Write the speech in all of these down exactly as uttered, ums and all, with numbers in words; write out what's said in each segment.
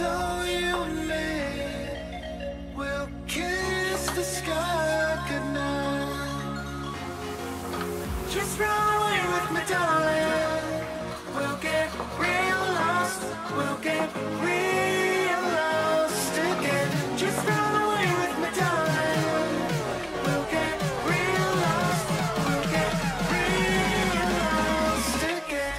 all you and me. We'll kiss the sky goodnight. Just run away with me, darling. We'll get real lost. We'll get real lost again. Just run away with me, darling. We'll get real lost. We'll get real lost again.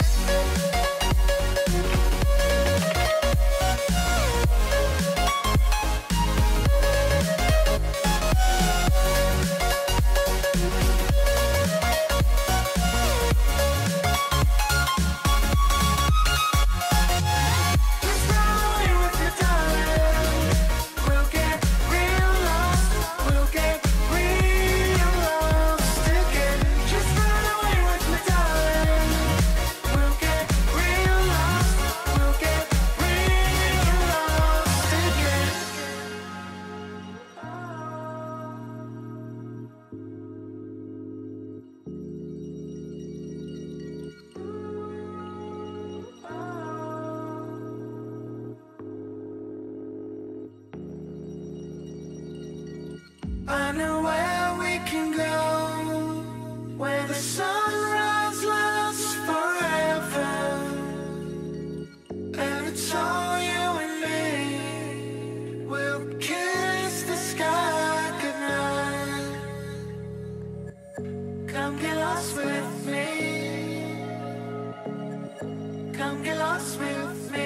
I know where we can go, where the sunrise lasts forever, and it's all you and me. We'll kiss the sky goodnight. Come get lost with me. Come get lost with me.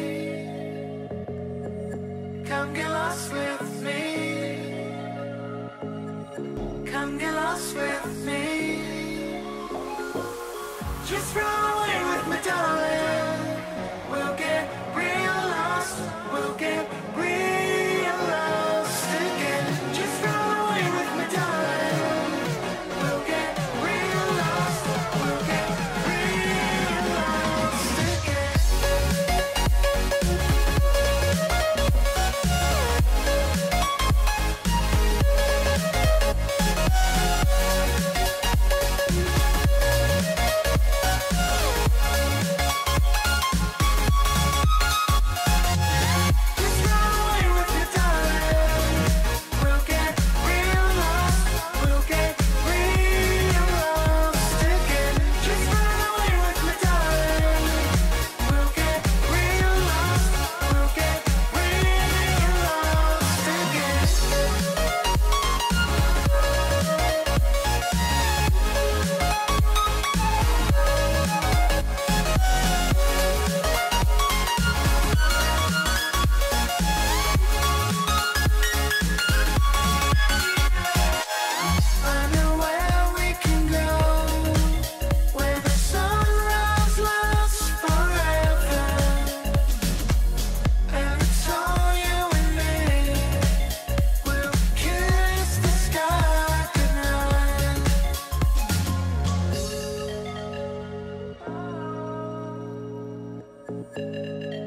Come get lost with me. Come get lost with me. Just run away with me, darling. We'll get real lost. We'll get real lost again. Just run away with me, darling. We'll get real lost. We'll get real lost again. Thank you.